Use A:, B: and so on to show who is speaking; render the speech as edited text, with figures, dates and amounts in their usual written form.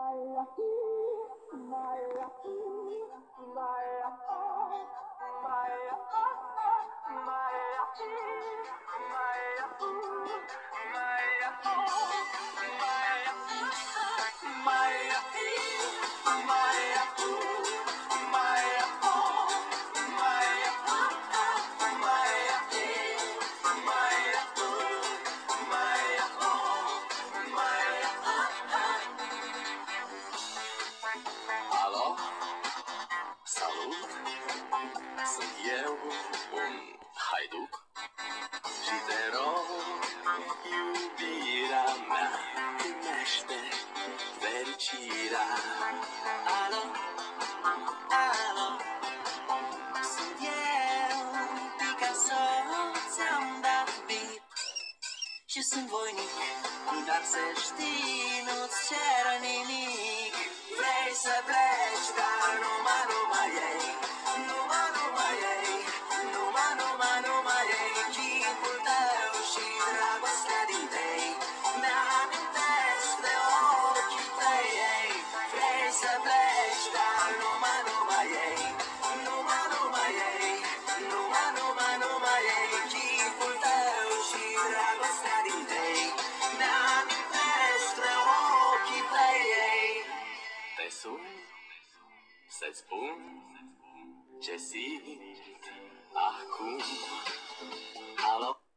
A: Alo? Salut! Sunt eu, un haiduc și te rog, iubirea mea, primește fericirea. Alo? Alo? Sunt eu, Picasso, ți-am dat bip și sunt voinic, dar să știi, nu-ți cer nimic. Vrei să pleci, dar numai ei, numai ei, numai ei, chipul tău și dragostea din tei. Mi-amintesc de ochii tăi, ei. Vrei să pleci, dar numai ei, numai ei, numai ei, chipul tău și dragostea din tei. Mi-amintesc de ochii tăi, ei. Te sun să-ți spun ce simt acum. Alo?